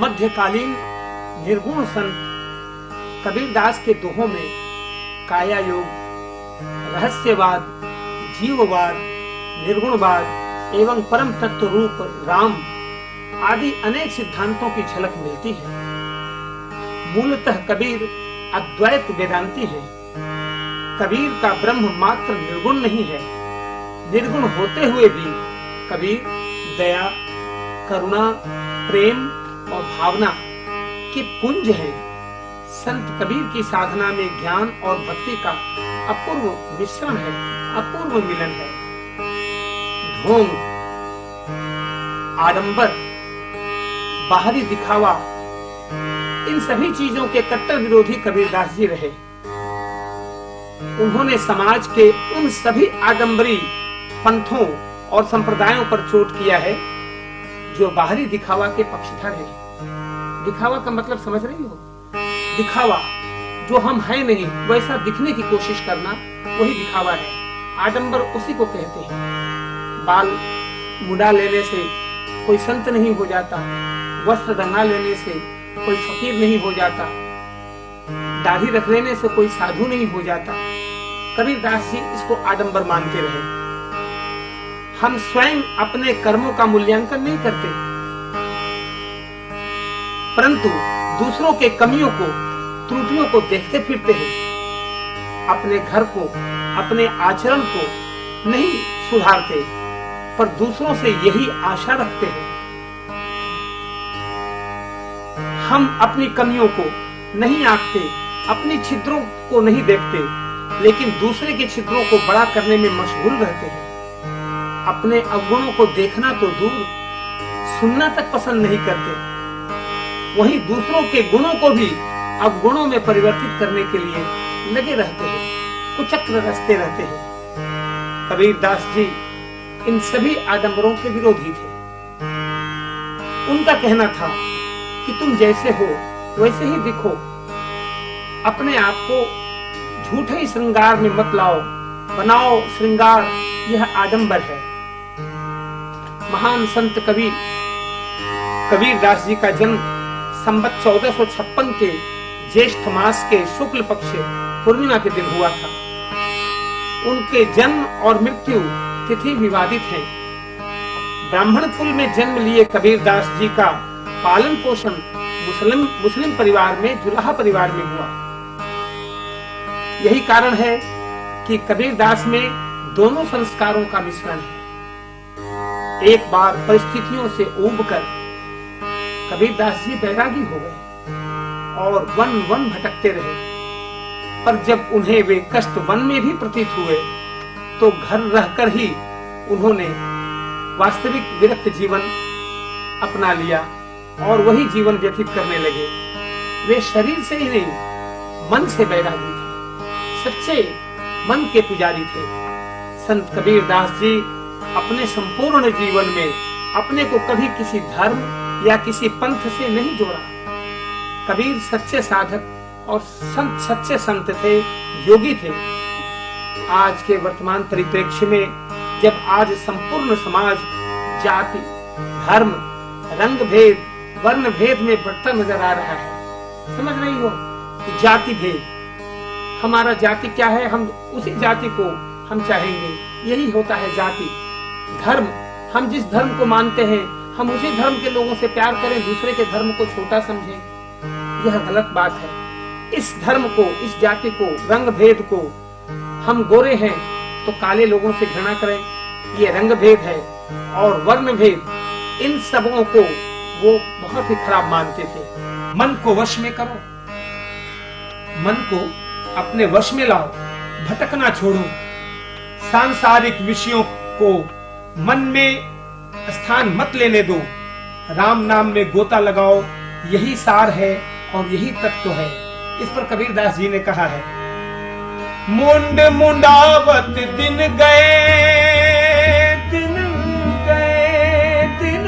मध्यकालीन निर्गुण संत कबीरदास के दोहों में काया योग, रहस्यवाद, जीववाद, निर्गुणवाद एवं परम तत्व रूप राम आदि अनेक सिद्धांतों की झलक मिलती है। मूलतः कबीर अद्वैत वेदांती है। कबीर का ब्रह्म मात्र निर्गुण नहीं है, निर्गुण होते हुए भी कबीर दया, करुणा, प्रेम और भावना के पुंज है। संत कबीर की साधना में ज्ञान और भक्ति का अपूर्व मिश्रण है, अपूर्व मिलन है। ढोंग, आडंबर, बाहरी दिखावा, इन सभी चीजों के कट्टर विरोधी कबीरदास जी रहे। उन्होंने समाज के उन सभी आडंबरी पंथों और संप्रदायों पर चोट किया है जो बाहरी दिखावा के पक्षधर है। दिखावा का मतलब समझ रही हो? दिखावा, जो हम हैं नहीं वैसा दिखने की कोशिश करना, वही दिखावा है। आडंबर उसी को कहते हैं। बाल मुड़ा लेने से कोई संत नहीं हो जाता, वस्त्र रंगा लेने से कोई फकीर नहीं हो जाता, दाढ़ी रख लेने से कोई साधु नहीं हो जाता। कबीरदास जी इसको आडंबर मानते रहे। हम स्वयं अपने कर्मों का मूल्यांकन नहीं करते, परंतु दूसरों के कमियों को, त्रुटियों को देखते फिरते हैं। अपने घर को, अपने आचरण को नहीं सुधारते, पर दूसरों से यही आशा रखते हैं। हम अपनी कमियों को नहीं आंकते, अपनी छिद्रों को नहीं देखते, लेकिन दूसरे के छिद्रों को बड़ा करने में मशगूल रहते हैं। अपने अवगुणों को देखना तो दूर, सुनना तक पसंद नहीं करते, वहीं दूसरों के गुणों को भी अवगुणों में परिवर्तित करने के लिए लगे रहते हैं, कुचक्र रचते रहते हैं। कबीरदास जी इन सभी आडंबरों के विरोधी थे। उनका कहना था कि तुम जैसे हो वैसे ही दिखो, अपने आप को झूठे श्रृंगार में मत लाओ, बनाओ श्रृंगार, यह आडंबर है। महान संत कबीरदास जी का जन्म संवत 1456 के ज्येष्ठ मास के शुक्ल पक्ष पूर्णिमा के दिन हुआ था। उनके जन्म और मृत्यु तिथि विवादित है। ब्राह्मण कुल में जन्म लिए कबीरदास जी का पालन पोषण मुस्लिम परिवार में, जुलाहा परिवार में हुआ। यही कारण है कि कबीरदास में दोनों संस्कारों का मिश्रण है। एक बार परिस्थितियों से ऊबकर कबीरदास जी बैरागी हो गए और वन वन भटकते रहे, पर जब उन्हें वे कष्ट वन में भी प्रतीत हुए तो घर रहकर ही उन्होंने वास्तविक विरक्त जीवन अपना लिया और वही जीवन व्यतीत करने लगे। वे शरीर से ही नहीं, मन से बैरागी थे, सच्चे मन के पुजारी थे। संत कबीरदास जी अपने संपूर्ण जीवन में अपने को कभी किसी धर्म या किसी पंथ से नहीं जोड़ा। कबीर सच्चे साधक और सच्चे संत थे, योगी थे। आज के वर्तमान परिप्रेक्ष्य में जब आज संपूर्ण समाज जाति, धर्म, रंग भेद, वर्ण भेद में बढ़ता नजर आ रहा है, समझ रही हो? जाति भेद, हमारा जाति क्या है, हम उसी जाति को हम चाहेंगे, यही होता है जाति। धर्म, हम जिस धर्म को मानते हैं हम उसी धर्म के लोगों से प्यार करें, दूसरे के धर्म को छोटा समझें, यह गलत बात है। इस धर्म को, इस जाति को, रंग भेद को, हम गोरे हैं तो काले लोगों से घृणा करें, ये रंग भेद है। और वर्ण भेद, इन सबों को वो बहुत ही खराब मानते थे। मन को वश में करो, मन को अपने वश में लाओ, भटकना छोड़ो, सांसारिक विषयों को मन में स्थान मत लेने दो, राम नाम में गोता लगाओ, यही सार है और यही तत्व है। इस पर कबीरदास जी ने कहा है, मुंड मुंडावत दिन गए, दिन गए, दिन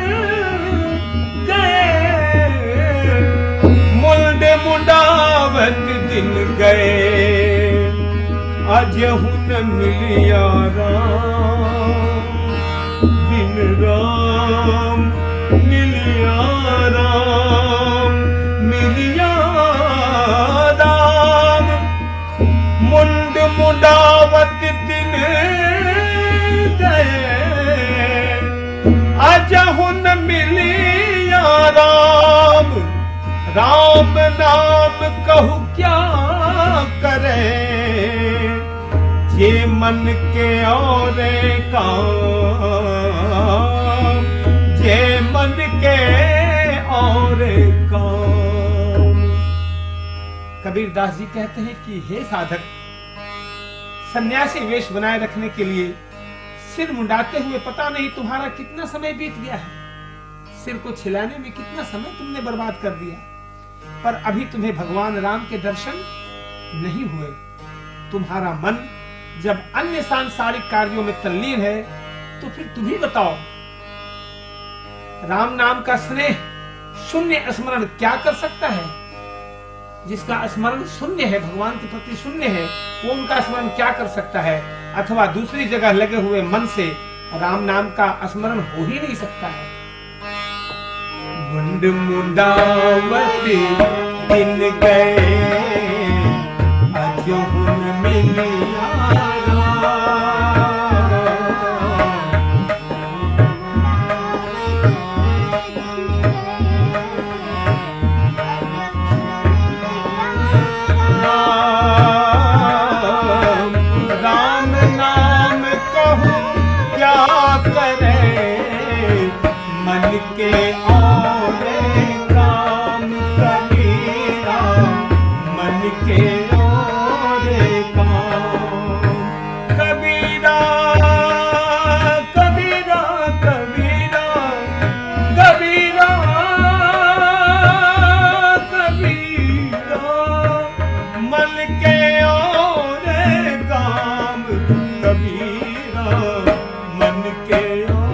गए, मुंड मुंडावत दिन गए, अजहु न मिलिया राम, बिन राम मिलिया राम। अजहु न मिलिया राम, राम नाम कहु क्या करे, ये मन के और काम, ये मन के और काम। कबीर दास जी कहते हैं कि हे साधक, सन्यासी वेश बनाए रखने के लिए सिर मुंडाते हुए पता नहीं तुम्हारा कितना समय बीत गया है, सिर को छिलाने में कितना समय तुमने बर्बाद कर दिया, पर अभी तुम्हें भगवान राम के दर्शन नहीं हुए। तुम्हारा मन जब अन्य सांसारिक कार्यों में तल्लीन है तो फिर तुम ही बताओ, राम नाम का स्नेह शून्य स्मरण क्या कर सकता है? जिसका स्मरण शून्य है, भगवान के प्रति शून्य है, वो उनका स्मरण क्या कर सकता है? अथवा दूसरी जगह लगे हुए मन से राम नाम का स्मरण हो ही नहीं सकता है। मुंड मुंडावती दिन गए, अजहु न मिलिया के और काम, कबीरा मन के और काम। कबीरा कबीरा कबीरा कबीरा कबीरा मन के और काम, कबीरा मन के